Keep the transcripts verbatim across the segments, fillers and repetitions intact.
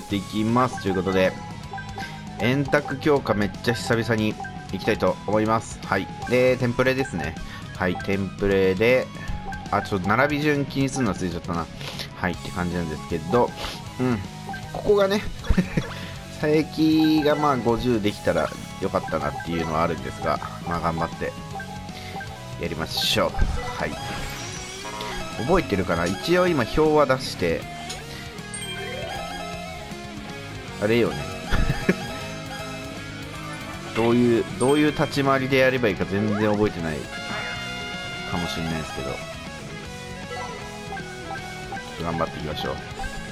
っていきますということで、円卓強化めっちゃ久々にいきたいと思います。はい。で、テンプレですね。はい、テンプレで、あ、ちょっと並び順気にするの忘れちゃったな。はい、って感じなんですけど、うん。ここがね、佐伯がまあごじゅうできたらよかったなっていうのはあるんですが、まあ頑張ってやりましょう。はい。覚えてるかな？一応今表は出して、あれよね。どういう、どういう立ち回りでやればいいか全然覚えてないかもしれないですけど、頑張っていきましょう。OK。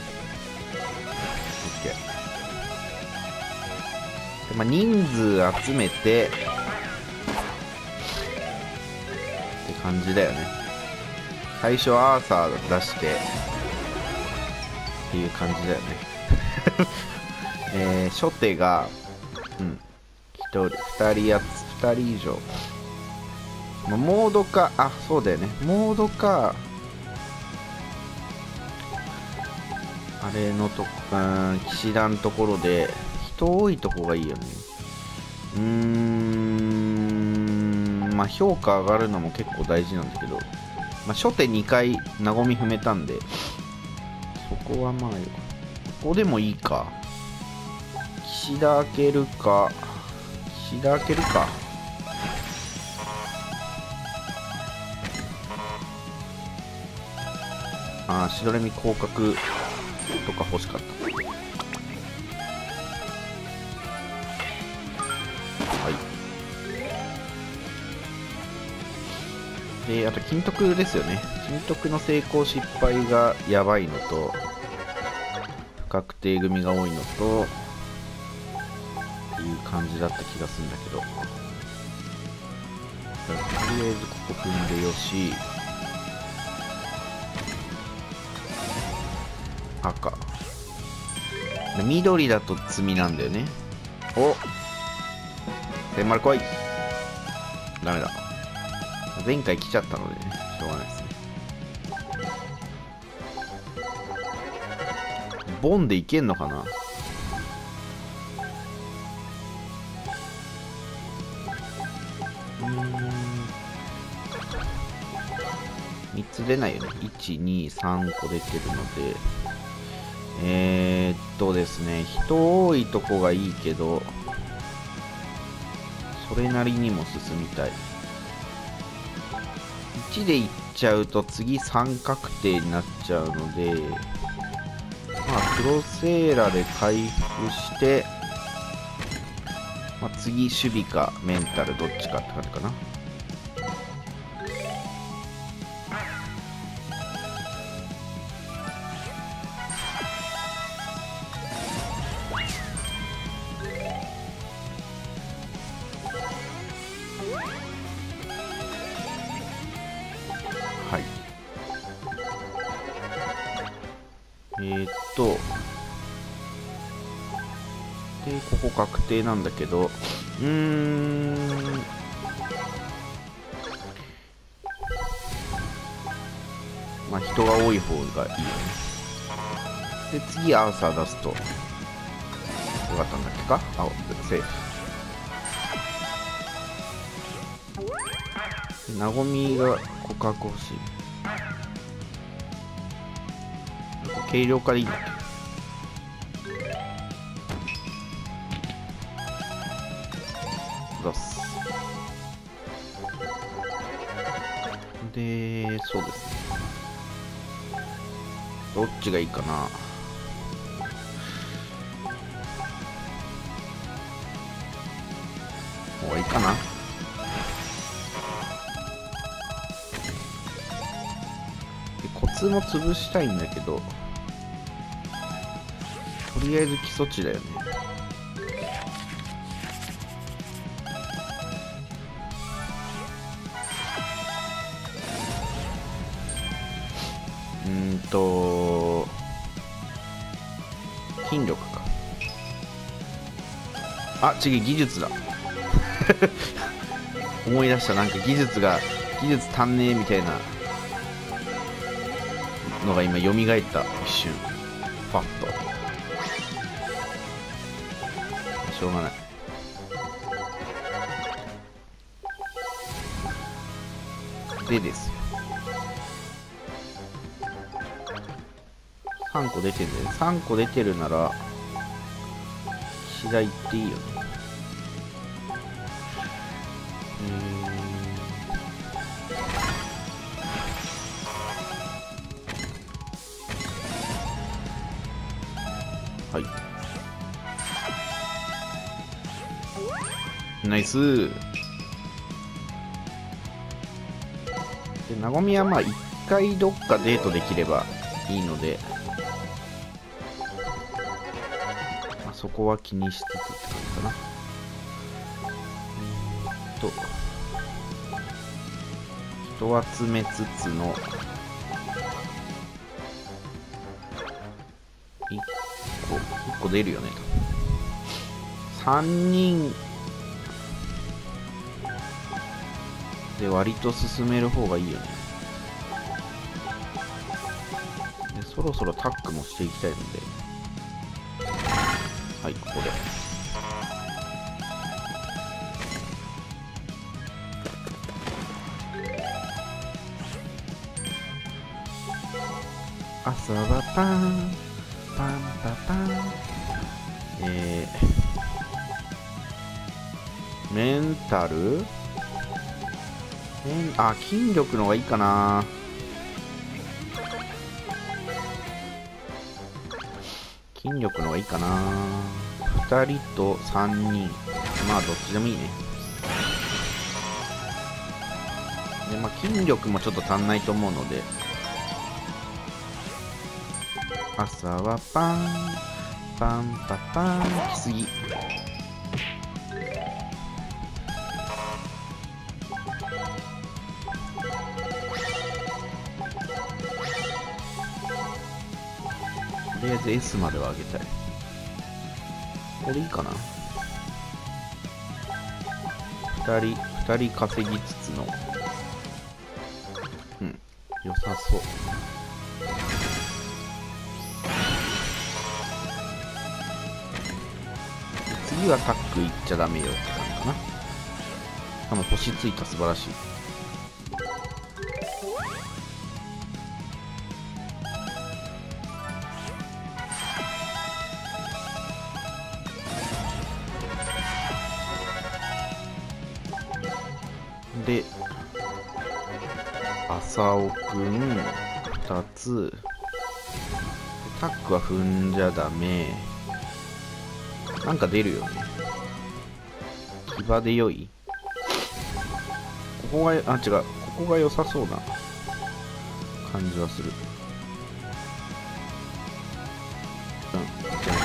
で、まあ、人数集めて、って感じだよね。最初アーサー出して、っていう感じだよね。えー、初手が、うん、ひとり、ふたりやつ、ふたり以上。モードか、あ、そうだよね。モードか、あれのとこ、うん、騎士団のところで、人多いとこがいいよね。うーん、まあ、評価上がるのも結構大事なんだけど、まあ、初手にかい、なごみ踏めたんで、そこはまあよ。ここでもいいか。岸田開けるか。岸田開けるか。ああ、シドレミ広角とか欲しかった。はい。で、あと金徳ですよね。金徳の成功失敗がやばいのと、不確定組が多いのと、っていう感じだった気がするんだけど。とりあえずここ踏んでよし。赤。緑だと積みなんだよね。お、千丸来い。ダメだ。前回来ちゃったのでね、しょうがないですね。ボンでいけんのかな？うーん。みっつ出ないよね。いち、に、さんこ出てるので。えーっとですね、人多いとこがいいけど、それなりにも進みたい。いちでいっちゃうと次さん確定になっちゃうので、まあクロセーラで回復して、まあ、次守備かメンタルどっちかって感じかな。はい。えー、っとでここ確定なんだけど、うーん、まあ人が多い方がいいよね。で次アーサー出すとよかったんだっけか。あ、セーフ。なごみが告白欲しい。軽量化でいいんだっけ。出す。で、そうですね。どっちがいいかな。もういいかな。でコツも潰したいんだけど、とりあえず基礎値だよね。うーんと筋力か。あ、次技術だ。思い出した。なんか技術が技術足んねえみたいなのが今蘇った。一瞬パッとしょうがない。でですよ、さんこ出てるんで、さんこ出てるなら岸田行っていいよね。はい、ナイス。でなごみはまあ一回どっかデートできればいいので、まあ、そこは気にしつつって感じかな。えー、っと人集めつつのいっこいっこ出るよねと。さんにんで割と進める方がいいよね。でそろそろタッグもしていきたいので、はい、ここで朝はパンパンパパン、えー、メンタルメンあ筋力の方がいいかな。筋力の方がいいかな。ふたりとさんにん、まあどっちでもいいね。でまあ筋力もちょっと足んないと思うので、朝はパンパンパパン、来すぎ。とりあえず エス までは上げたい。これいいかな。ふたりふたり稼ぎつつの、うん良さそう。次はタックいっちゃダメよって感じかな。しかも星ついた、素晴らしい。で浅尾くんふたつ、タックは踏んじゃダメ。なんか出るよね。騎馬で良い。ここが、あ、違う、ここが良さそうな感じはする。うん、行ってみましょ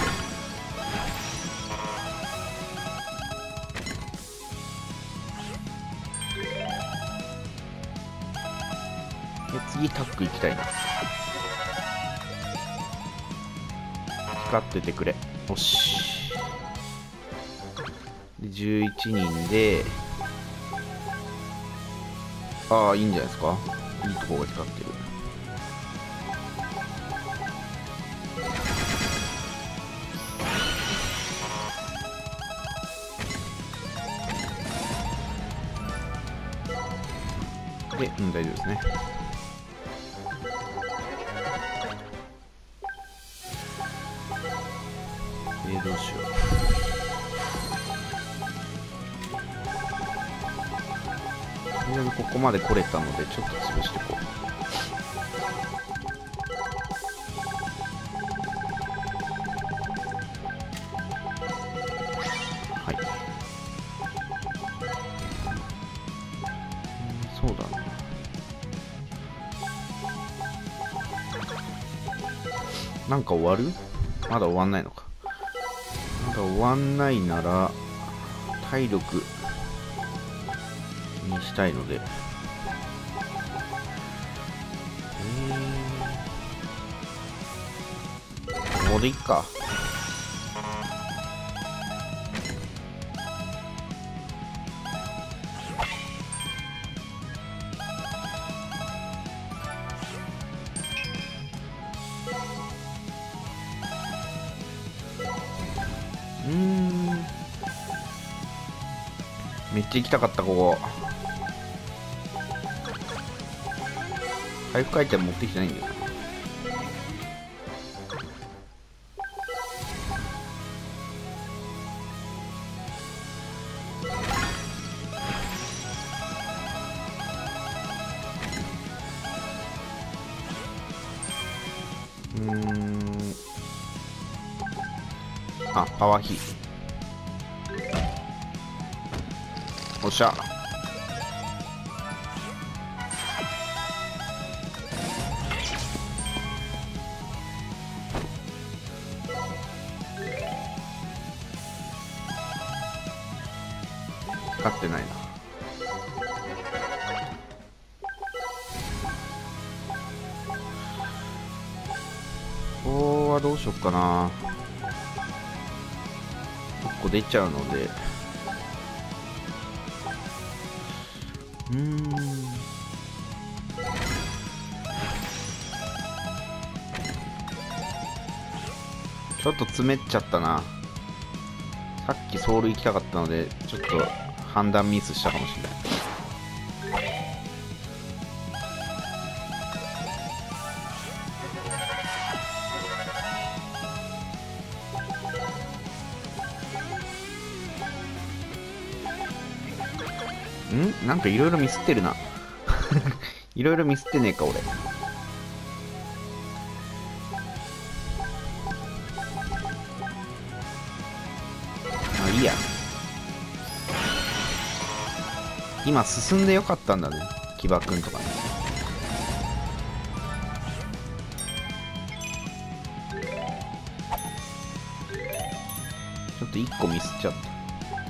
う。で、次タック行きたいな。光っててくれ。よし。でじゅういちにんで、ああいいんじゃないですか。いいとこが光ってる。で、うん、大丈夫ですね。えー、どうしよう。とりあえずここまで来れたのでちょっと潰していこう。はい、うん、そうだな。なんか終わる？まだ終わんないのか。まだ終わんないなら体力にしたいので、えー、ここでいっか。うーん、 めっちゃ行きたかった。ここ回復アイテム持ってきてないんだよな。うーん、あ、パワーヒー。おっしゃ。使ってないな。ここはどうしよっかな。いっこ出ちゃうので、うーん、ちょっと詰めちゃったな。さっきソウル行きたかったのでちょっと判断ミスしたかもしれない。んなんかいろいろミスってるな。いろいろミスってねえか俺。あ、いいや。今進んでよかったんだね、騎馬くんとかね。ちょっといっこミスっちゃった。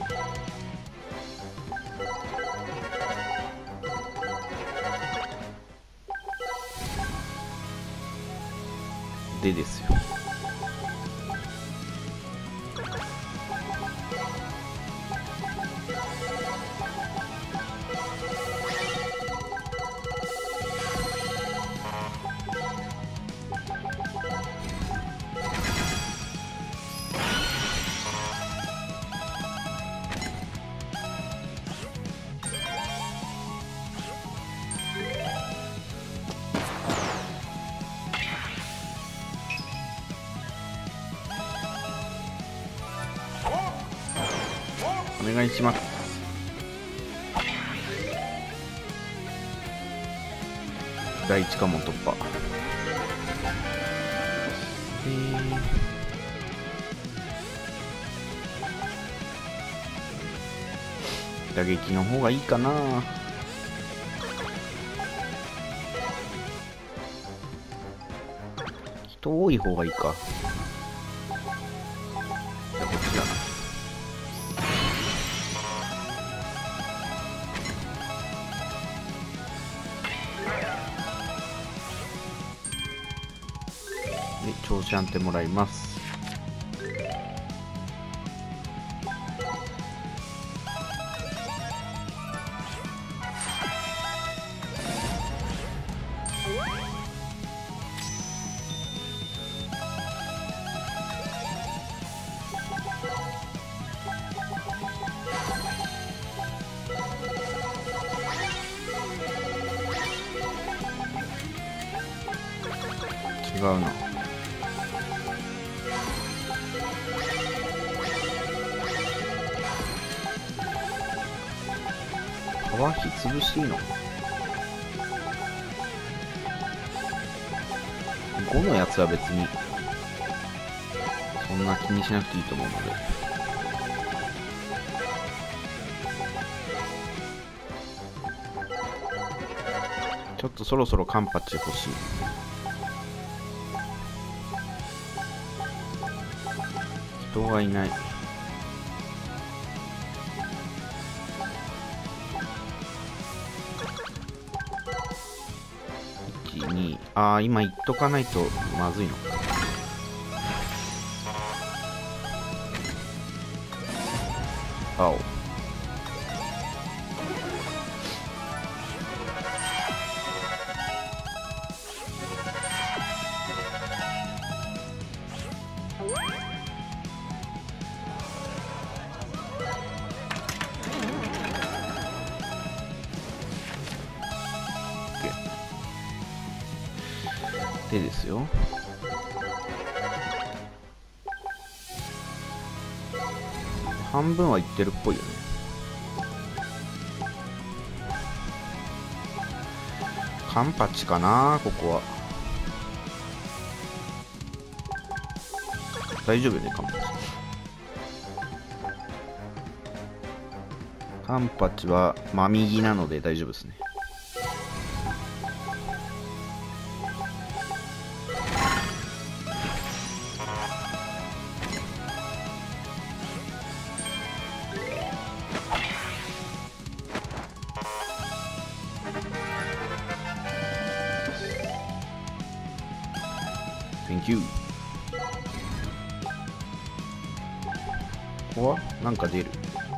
でですよ。お願いします。第一関門突破。打撃の方がいいかな。人多い方がいいか。じゃあこっちだな。で、調子安定もらいます。違うな。パワーヒ潰していいの？ごのやつは別にそんな気にしなくていいと思うので。ちょっとそろそろカンパチ欲しい。人がいない。いち、に、ああ、今言っとかないとまずいのか。青。 でですよ、半分はいってるっぽいよね。カンパチかな、ここは。大丈夫よね、カンパチ。カンパチは真右なので大丈夫ですね。Thank you。ここはなんか出る。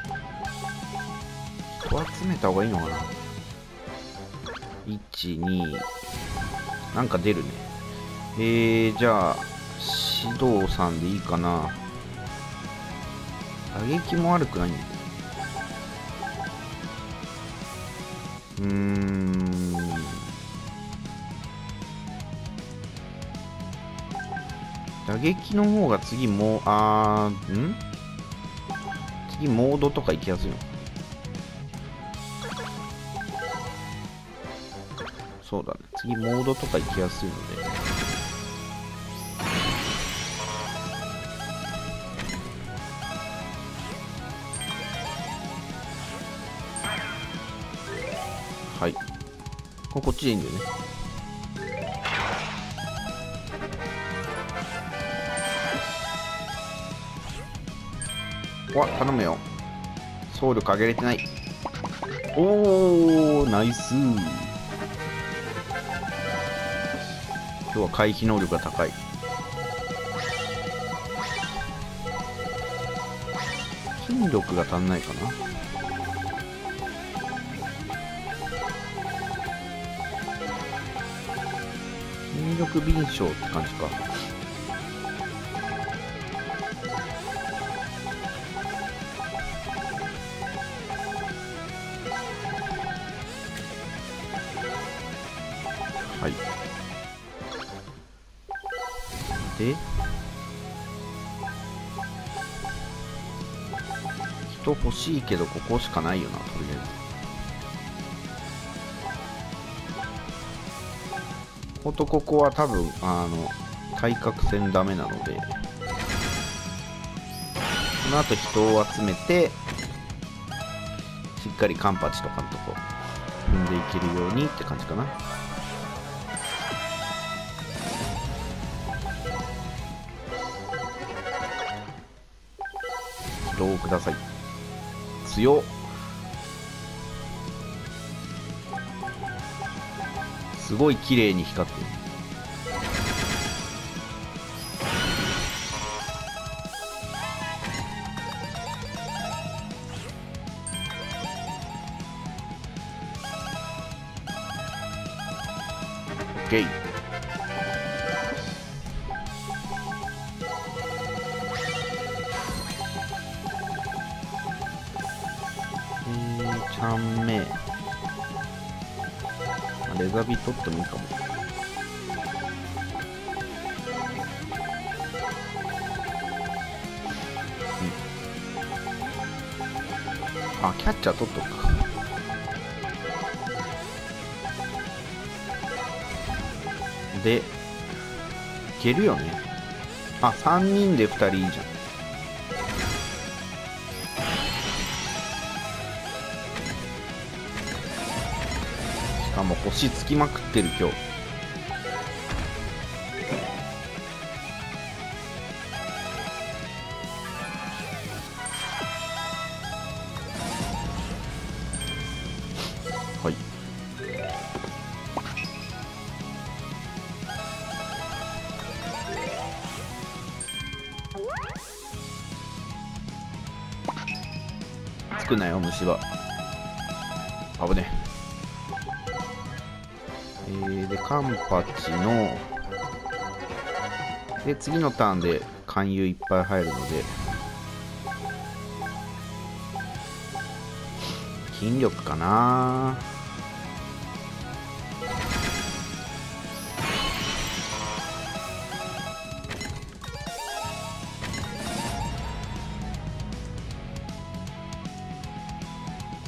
人集めた方がいいのかな。いち、に、なんか出るね。えー、じゃあ指導さんでいいかな。打撃も悪くないんだけど。うーん、打撃の方が次も、あー、ん次モードとか行きやすいの。そうだね、次モードとか行きやすいので。はい、ここっちでいいんだよね。わ、頼むよ。総力上げれてない。おー、ナイスー。今日は回避能力が高い。筋力が足んないかな。筋力敏捷って感じか。はい。で、人欲しいけどここしかないよな、とりあえず。ほんとここは多分あの対角線ダメなので、この後人を集めてしっかりカンパチとかのとこ踏んでいけるようにって感じかな。人をください。強っ。すごい綺麗に光ってる。オッケー。えー、ちゃんめレザビ取ってもいいかも。うん、あ、キャッチャー取っとくか。で、いけるよね。あ、さんにんでふたりいいじゃん。しかも星つきまくってる今日。はい。つくなよ虫は。危ねえ。えー、でカンパチので次のターンで勧誘いっぱい入るので筋力かな。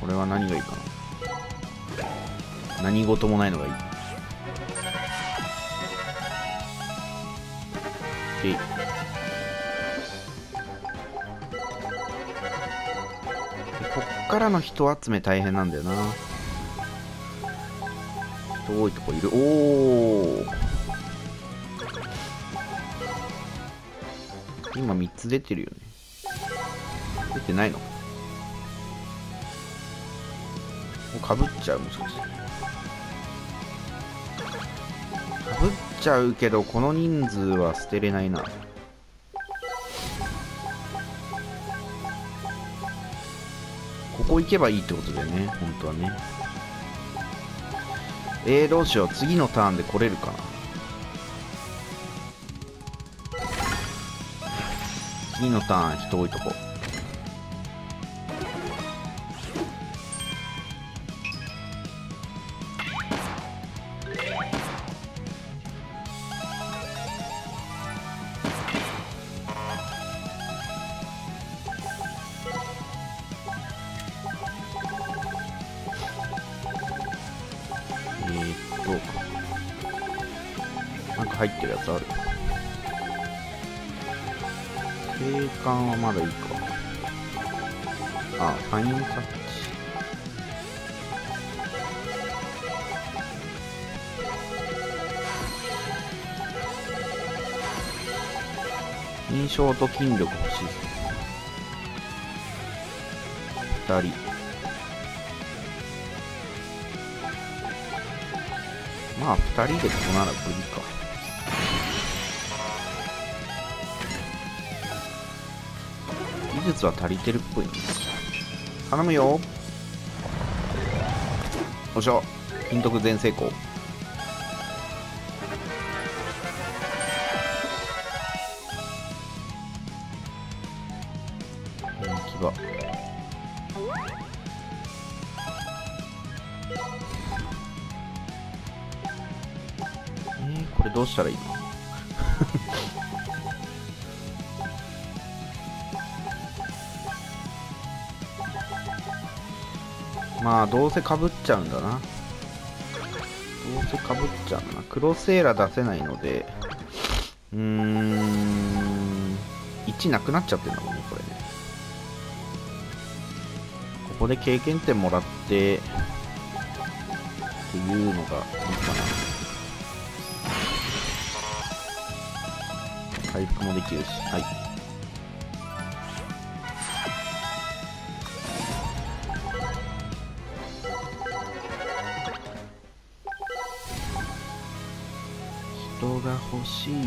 これは何がいいかな。何事もないのがいい。でこっからの人集め大変なんだよな。人多いとこいる。おお、今みっつ出てるよね。出てないのかぶっちゃう。もしかしてかぶっちゃうけど、この人数は捨てれないな。ここ行けばいいってことだよね、本当はね。えー、どうしよう。次のターンで来れるかな。次のターン人多いとこ。なんか入ってるやつある。景観はまだいいか。あ、ファインタッチ。印象と筋力欲しい。ふたり。まあふたりでここなら無理か。技術は足りてるっぽいね。頼むよ。よっしゃ、金徳全成功。人気がえー、これどうしたらいいの？まあどうせかぶっちゃうんだな。どうせかぶっちゃうんだな。クロセーラ出せないので、うーん、いちなくなっちゃってるんだもんね、これね。ここで経験点もらってっていうのがいいかな。回復もできるし、はい。人が欲しい。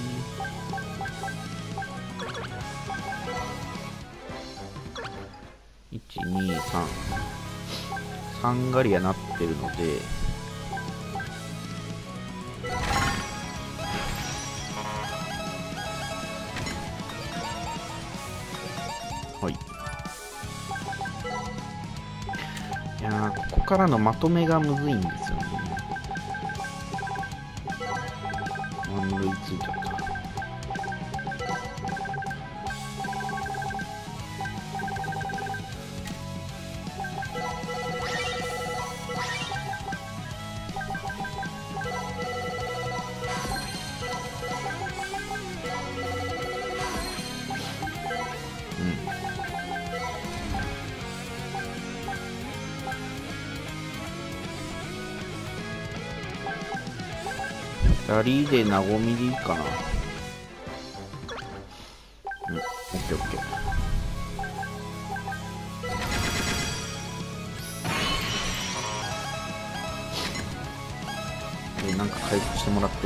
いち、に、さん。さんガリアなってるので、はい。いやー、ここからのまとめがむずいんですよね。満塁ついちゃった。ラリーでなごみでいいかな。うん、オッケーオッケー。で、なんか回復してもらって。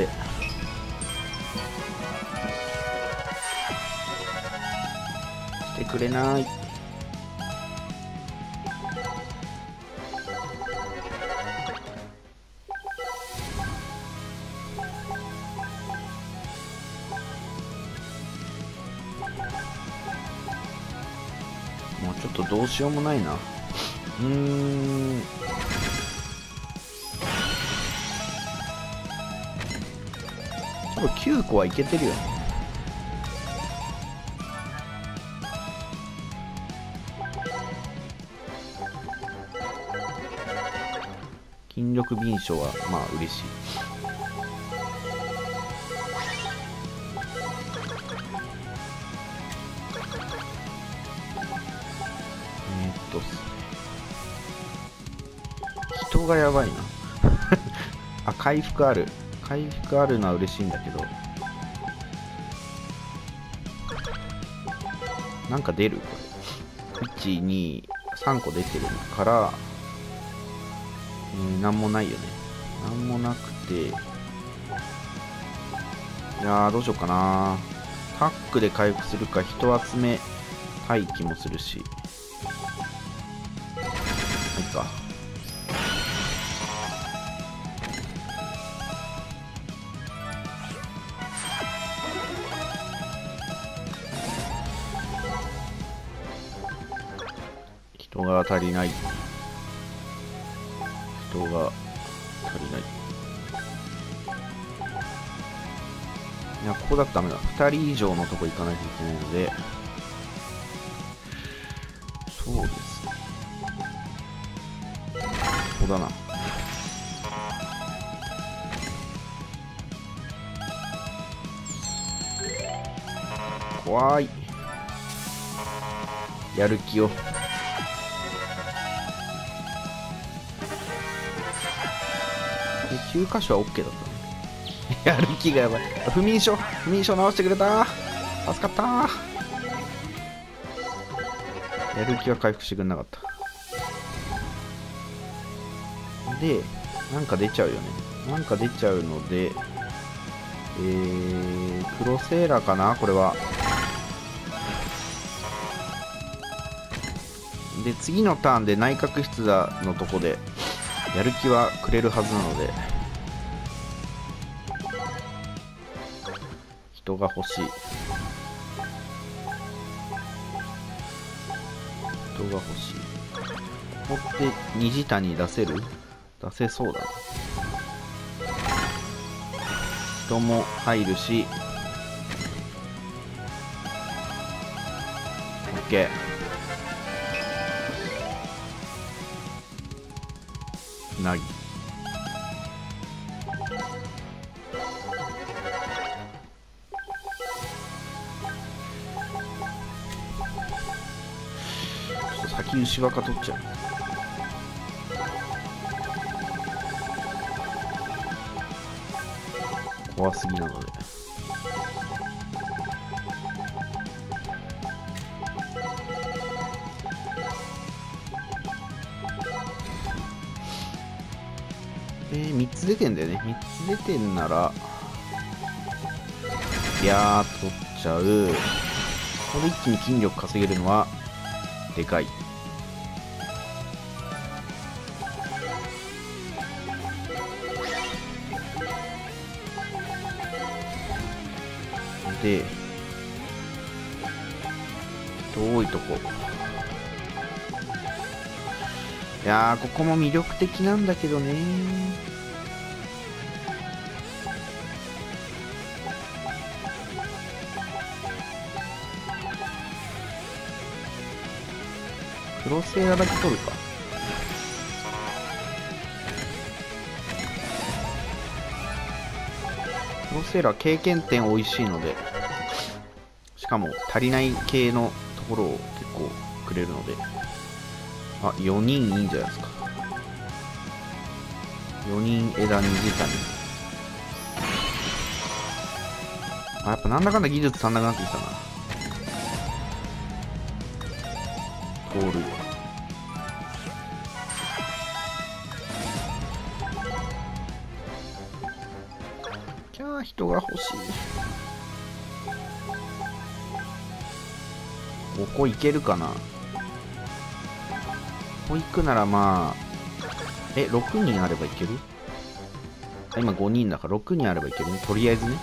してくれない。もうちょっとどうしようもないな。うーん。多分きゅうこはいけてるよね。 筋力敏捷はまあ嬉しい。えー、っと人がやばいなあ、回復ある。回復あるのは嬉しいんだけど、なんか出るこれ。いち、に、さんこ出てるから、えー、なんもないよね。なんもなくて、いやー、どうしようかな。タックで回復するか、人集め待機もするし。はいか。人が足りない。人が足りない。いや、ここだとダメだ。ふたり以上のとこ行かないといけないので、そうですね。ここだな。怖い。やる気を。きゅう箇所は OK だったね。やる気がやばい。不眠症、不眠症直してくれた。助かった。やる気は回復してくれなかった。で、なんか出ちゃうよね。なんか出ちゃうので、えー、クロセーラかなこれは。で、次のターンで内閣室だのとこで、やる気はくれるはずなので、人が欲しい。人が欲しい。ここって虹谷出せる？出せそうだな。人も入るし、OK。なぎ。先牛若取っちゃう。怖すぎなので。えー、みっつ出てんだよね。みっつ出てんなら、いやー、取っちゃう。ここで一気に筋力稼げるのは、でかい。で、遠いとこ。いやー、ここも魅力的なんだけどね。クロセーラだけ取るか。クロセーラ経験点美味しいので、しかも足りない系のところを結構くれるので、あ、よにんいいんじゃないですか。よにん枝虹谷。あ、やっぱなんだかんだ技術足んなくなってきたな。通る。キャー、人が欲しい。ここ行けるかな。ここ行くならまあ、え、ろくにんあればいける？あ、今ごにんだからろくにんあればいけるね。とりあえずね。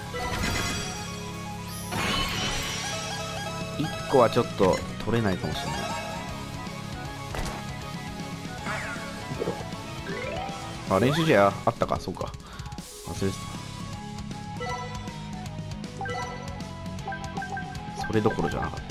いっこはちょっと取れないかもしれない。あ、練習試合あったか、そうか。忘れてた。それどころじゃなかった。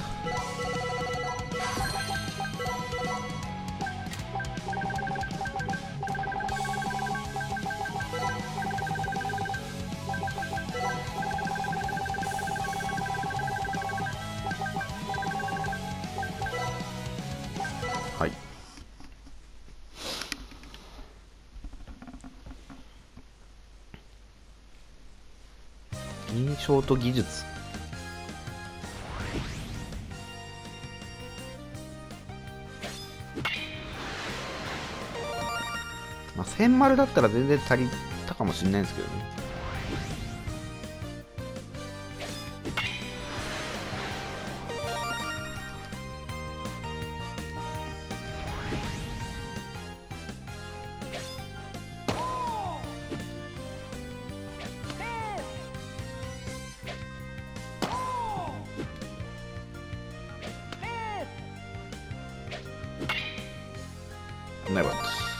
はい。印象と技術。まあ、千丸だったら全然足りたかもしれないんですけどね。ないわ。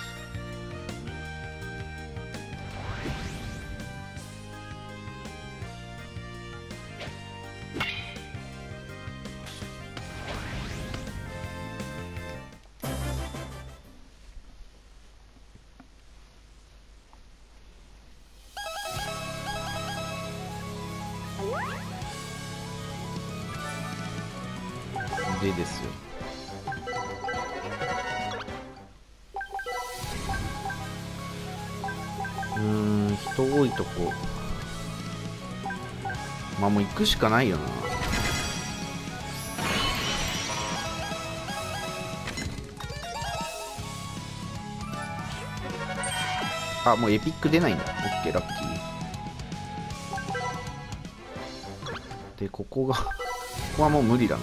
でですよ。うーん、人多いとこ。まあもう行くしかないよな。あ、もうエピック出ないんだ。オッケー、ラッキー。で、ここがここはもう無理だな。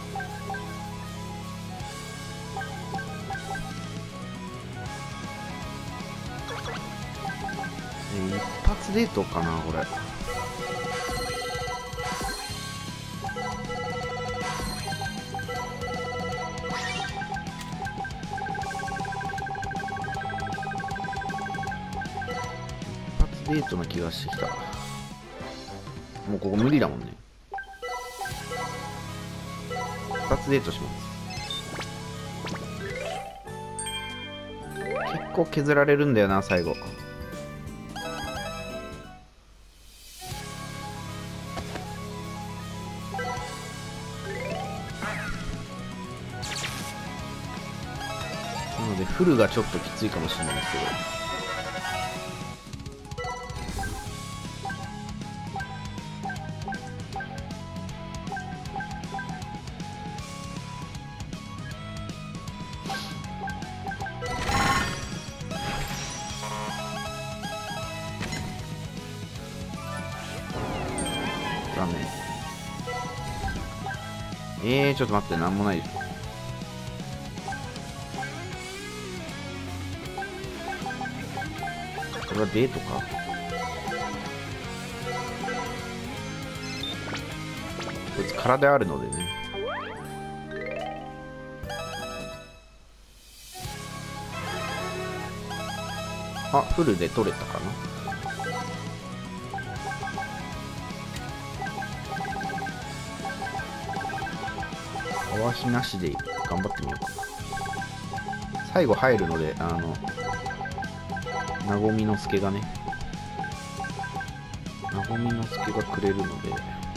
えー、一発デートかな、これ。デートな気がしてきた。もうここ無理だもんね。一発デートします。結構削られるんだよな、最後。なのでフルがちょっときついかもしれないですけど。ダメ。えー、ちょっと待って、なんもないでしょ。これはデートか。こいつ空であるのでね。あ、フルで取れたかな。泡火なしで頑張ってみようかな。最後入るので、あのなごみの助がね、なごみの助がくれるので。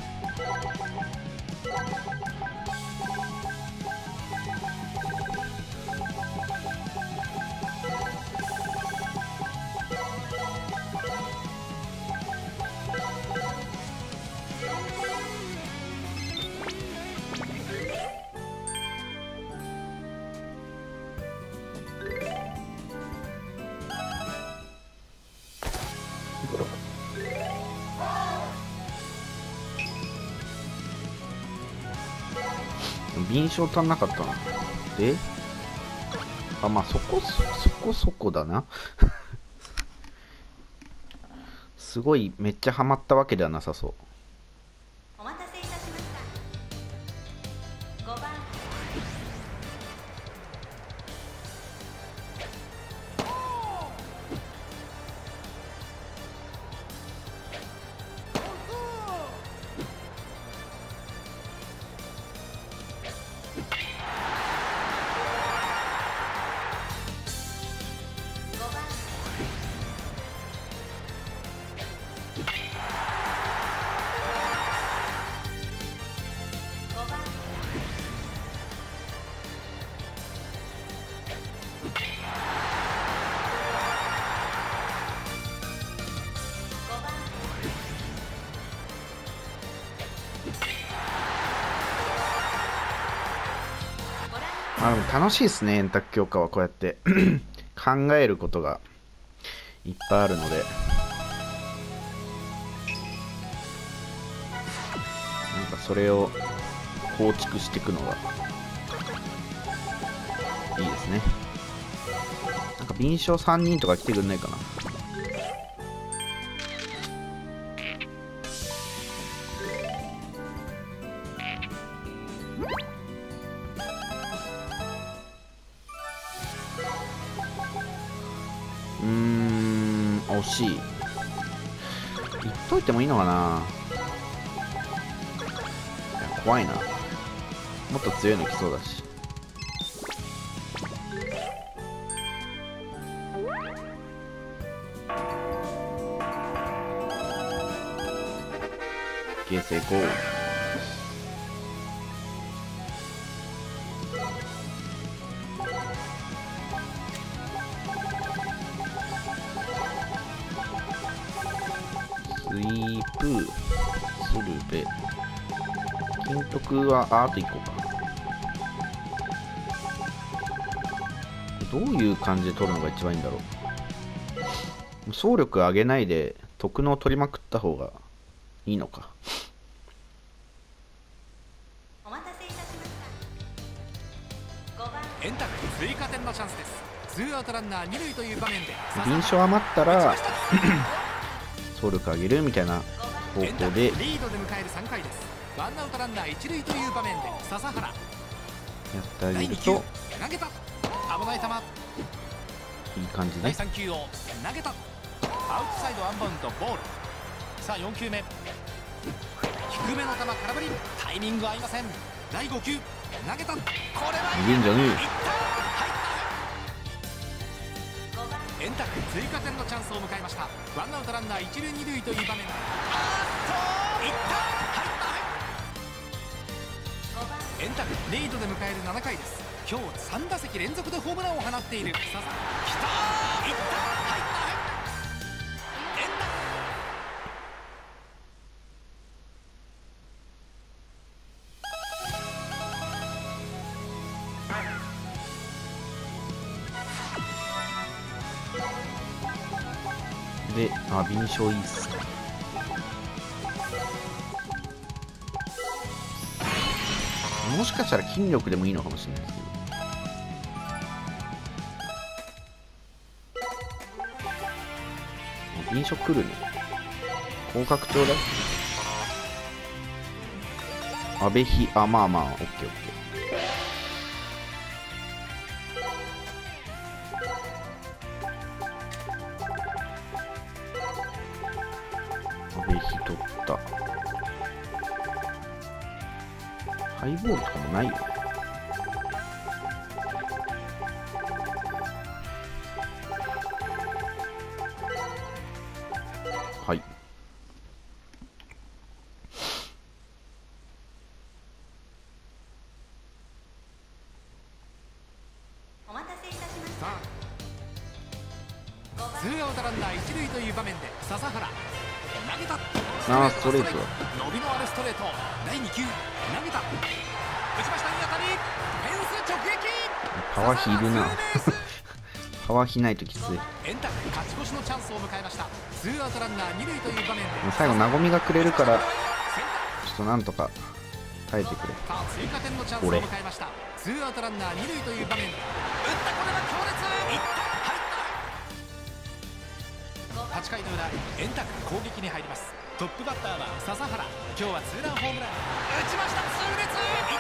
敏捷足んなかったな。で、あ、まあそこそこそこだな。すごいめっちゃハマったわけではなさそう。 お待たせいたしました。ごばんごばん。 いあ、でも楽しいですね、円卓強化は。こうやって考えることがいっぱいあるので、なんかそれを構築していくのがいいですね。なんか敏捷さんにんとか来てくんないかな。うーん、惜しい。言っといてもいいのかな。いや、怖いな。もっと強いの来そうだし。形成功。スイープ、スルベ、金徳はああといっこか。どういう感じで取るのが一番いいんだろう。総力上げないで徳能を取りまくった方がいいのか。 お待たせいたしました。ごばん円卓追加点のチャンスです。ツーアウトランナー二塁という場面で臨床余ったら総力上げるみたいな方円卓向でリードで迎えるさんかいです。ワンアウトランナー一塁という場面で笹原やってあだいに球げると投げた。危ない球。 いい感じだいね。 さん球を投げた。アウトサイドワンバウンドボール。さあよん球目、低めの球空振り。タイミング合いません。だいご球投げた。これは逃げんじゃねえよ。 いった。入った円卓追加点のチャンスを迎えました。ワンアウトランナー一塁二塁という場面。あーっといった。入った。円卓リードで迎えるななかいです。今日さん打席連続でホームランを放っている笹原。きたー。いった。入った。円卓で、あ、敏捷いいっすね。もしかしたら筋力でもいいのかもしれないですけど。敏捷来るね。広角ちょうだい。阿部比、あ、まあまあ、オッケーオッケー。阿部比取った。ハイボールとかもないよね。はい。 お待たせいたしました。 さあごばんツーアウトランナー一塁という場面で笹原投げた。 あーストレートだ。 伸びのあるストレート。だいに球投げた。打ちました。いい当たり。フェンス直撃。 パワーヒいるな。 笹原ツーベースパワーヒないときつい。 円卓勝ち越しのチャンスを迎えました。ツーアウトランナー二塁という場面で最後、なごみがくれるから、 センターちょっとなんとか耐えてくれ。 さあ追加点のチャンスを迎えました。ツーアウトランナー二塁という場面で打った。これは強烈。いった。入った。はちかいの裏、円卓攻撃に入ります。トップバッターは笹原。今日はツーランホームラン。打ちました。痛烈。いった。入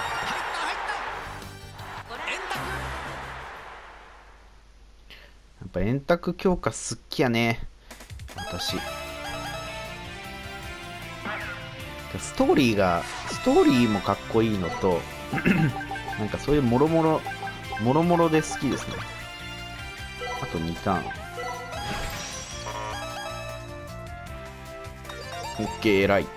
った入った。 ご覧円卓やっぱ円卓強化好きやね、私。ストーリーが、ストーリーもかっこいいのと、なんかそういうもろもろ、もろもろで好きですね。あとにターン。オッケー、偉い。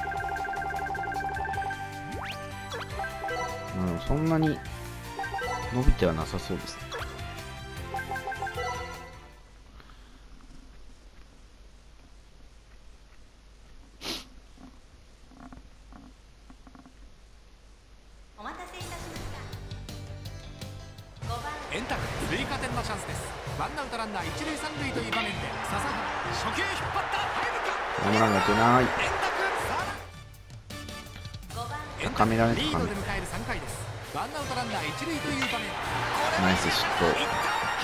うん、そんなに伸びてはなさそうですね。 お待たせいたしました。ごばん円卓追加点のチャンスです。ワンアウトランナー一塁三塁という場面で笹原、初球引っ張った、入るか。 ホームランが出ない。 円卓ごばん円高めだね、 リー高め。 ドで迎えるさんかいです。ワンアウトランナー一塁という場面、 ナイスシット。 いった、入った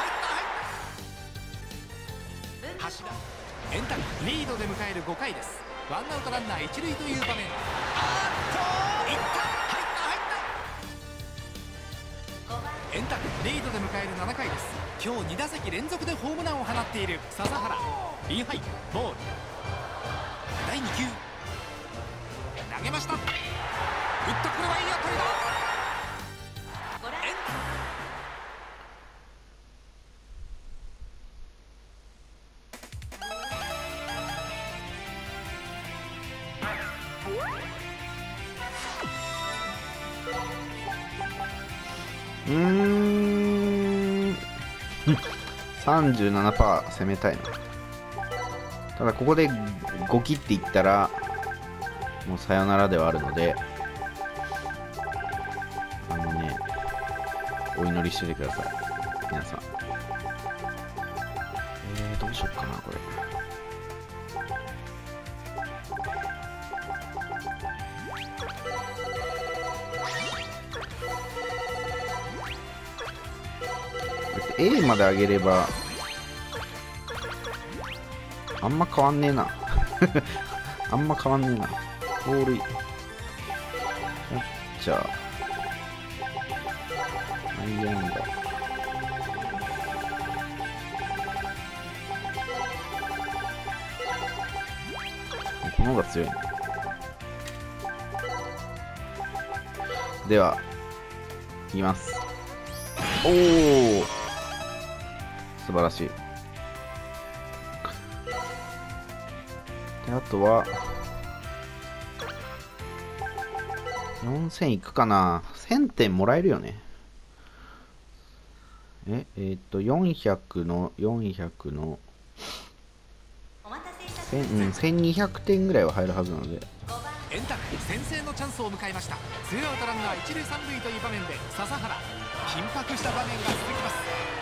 入った橋田、円卓リードで迎えるごかいです。ワンアウトランナー一塁という場面、あーっと、いった、入った入ったごばん円卓リードで迎えるななかいです。今日に打席連続でホームランを放っている笹原、インハイボール、だいにきゅう投げました。打った、これはいい当たりだ。 ご覧円うーんさんじゅうななパーセント 攻めたいな。ただここでご切っていったらもうさよならではあるので、あのね、お祈りしててください皆さん。えー、どうしよっかなこれ。A まで上げればあんま変わんねえなあんま変わんねえな。盗塁、キャッチャー、内野安打、この方が強いね。ではいきます。おお、素晴らしい。であとはよんせんいくかな。せんてんもらえるよね。ええーっとよんひゃくのよんひゃくのお待たせいたしせん、 ました。 うん、せんにひゃくてんぐらいは入るはずなので。 ごばん円卓先制のチャンスを迎えました。ツーアウトランナー一塁三塁という場面で笹原、緊迫した場面が続きます。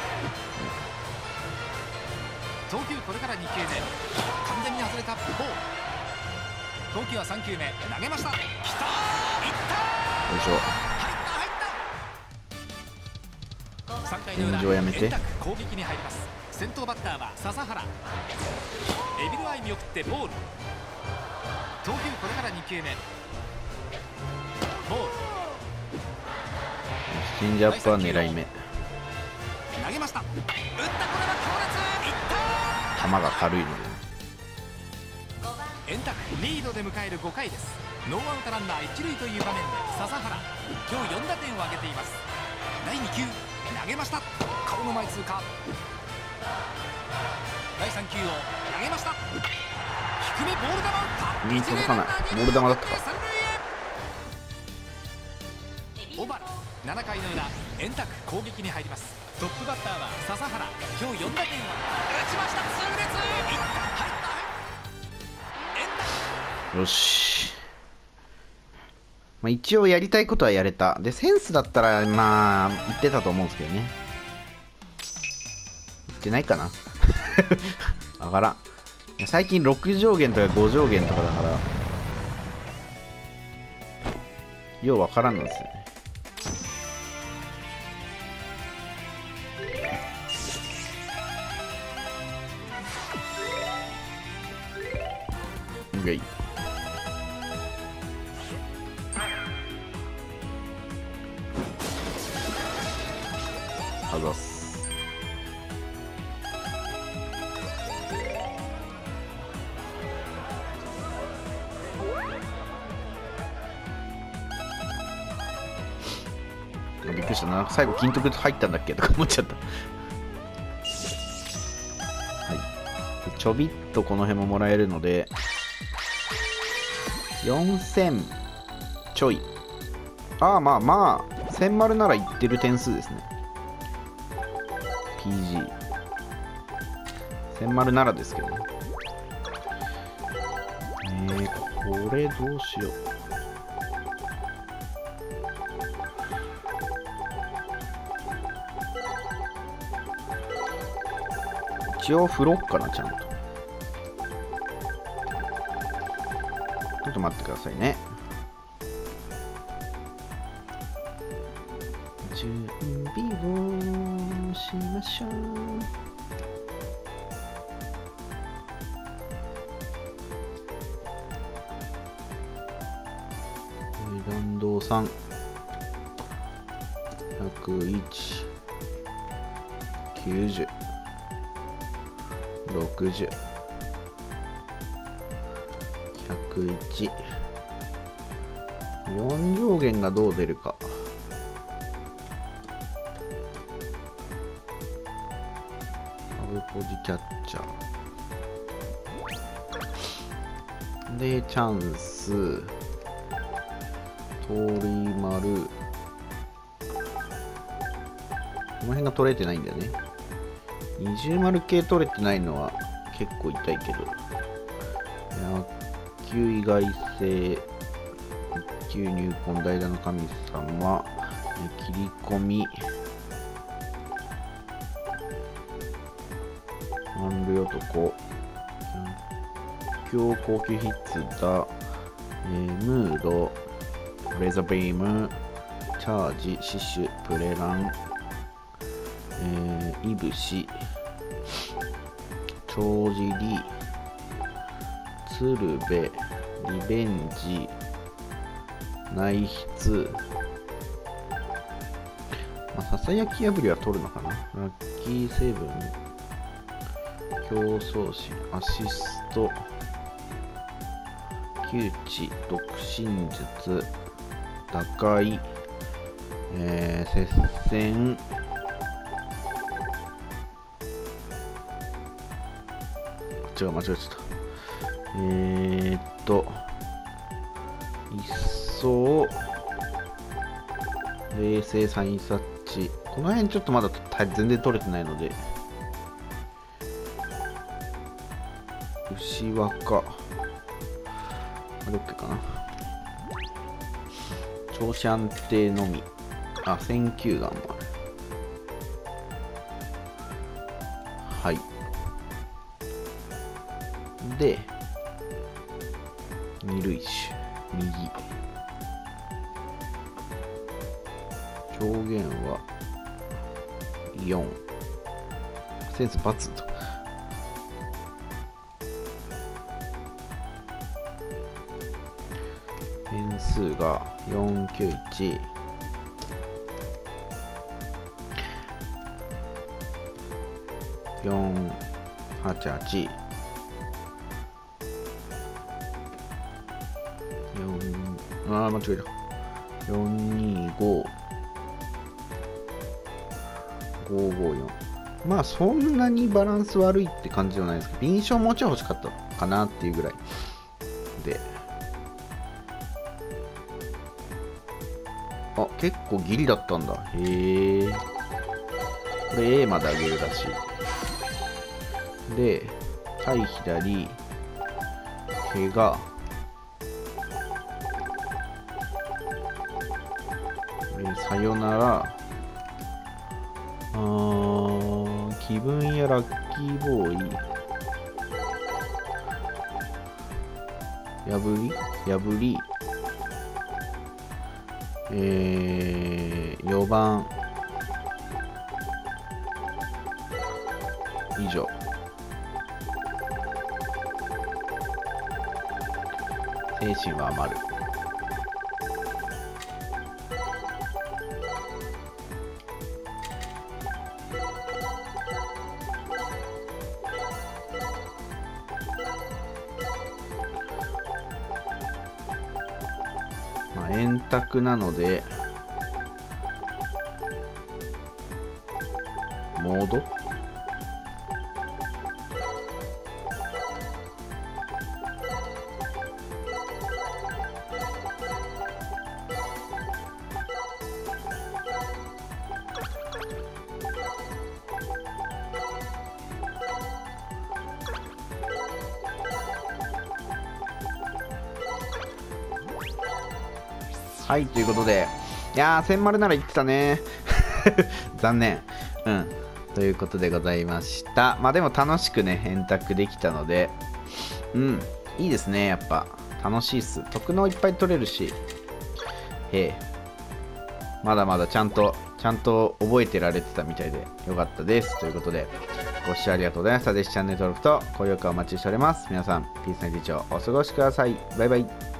投球これからにきゅうめ、完全に外れたボール。投球はさんきゅうめ、投げました。きたー、いったよいしょ。 ー、入った入った。さんかいの裏、 天井やめて円卓攻撃に入ります。先頭バッターは笹原、エビルアイ見送ってボール。投球これからにきゅうめ、ボール。 チェンジアップは狙い目。 投げました。打った、これは強烈、いったー。 球が軽いのでね。 ごばん円卓リードで迎えるごかいです。ノーアウトランナー一塁という場面で笹原、今日よんだてんを挙げています。だいにきゅう投げました。顔の前通過。だいさんきゅうを投げました。低めボール球打った。 うん届かない。ボール球だったか。 三塁へ。小原、ななかいの裏、円卓攻撃に入ります。トップバッターは笹原、今日よんだてんを打ちました。痛烈、いった、入った、円卓。 よし、まあ、一応やりたいことはやれた。でセンスだったらまあ言ってたと思うんですけどね。言ってないかなわからん。いや最近ろく上限とかご上限とかだからようわからんのですよね。ういあざっす。びっくりしたな。最後金徳入ったんだっけとか思っちゃった。はい、ちょびっとこの辺ももらえるのでよんせんちょい。ああまあまあせん丸ならいってる点数ですね。 ピージー。千丸ならですけどね。えー、これどうしよう。一応振ろっかな、ちゃんと。ちょっと待ってくださいね。準備をしましょう。弾道さん、ひゃくいち、きゅうじゅう、ろくじゅう、ひゃくいち、よん上限がどう出るか。サブポジキャッチャーでチャンス通り丸、この辺が取れてないんだよね。二重丸系取れてないのは結構痛いけど、野球意外性、一級入魂代打の神様、切り込み、満塁男、強高級ヒッツだ、えー、ムード、レーザービーム、チャージ、シシュ、プレラン、えー、イブシ、帳尻、鶴瓶、リベンジ、内筆、まあ、ささやき破りは取るのかな。ラッキーセブン、競争心、アシスト、窮地、独身術、打開、えー、接戦、違う、間違えちゃった。えーっと、一層、冷静サインサッチ。この辺ちょっとまだ全然取れてないので、牛若、どっけかな。調子安定のみ。あ、選球眼もある。はい。で、二塁手、右。上限はよん。センス×と。点数がよんきゅういち。よんはちはち。ああ、間違えた。よんにご。ごごよん。まあ、そんなにバランス悪いって感じじゃないですけど、臨床もうちょい欲しかったかなっていうぐらいで。あ、結構ギリだったんだ。へえ。これ A まで上げるらしい。で、対左、怪我。さよなら、あー、気分やラッキーボーイ、破り破り、えー、よばん、以上。精神は余る。まあ、円卓なのでモードはい、ということで、いやー、千丸なら言ってたね。残念。うん。ということでございました。まあでも楽しくね、円卓できたので、うん、いいですね、やっぱ。楽しいっす。得能いっぱい取れるし、へえ。まだまだちゃんと、ちゃんと覚えてられてたみたいでよかったです。ということで、ご視聴ありがとうございました。ぜひチャンネル登録と高評価お待ちしております。皆さん、ピースナイト一丁お過ごしください。バイバイ。